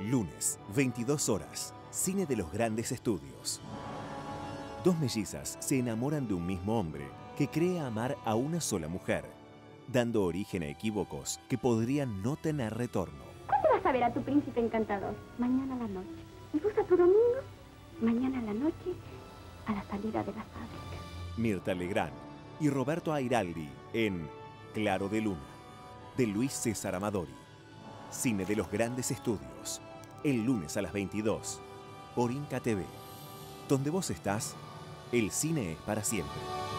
Lunes, 22 horas. Cine de los grandes estudios. Dos mellizas se enamoran de un mismo hombre que cree amar a una sola mujer, dando origen a equívocos que podrían no tener retorno. ¿Cuándo vas a ver a tu príncipe encantador? Mañana a la noche. ¿Y vos a tu domingo? Mañana a la noche, a la salida de la fábrica. Mirta Legrand y Roberto Airaldi en Claro de Luna, de Luis César Amadori. Cine de los grandes estudios. El lunes a las 22, por Inca TV. Donde vos estás, el cine es para siempre.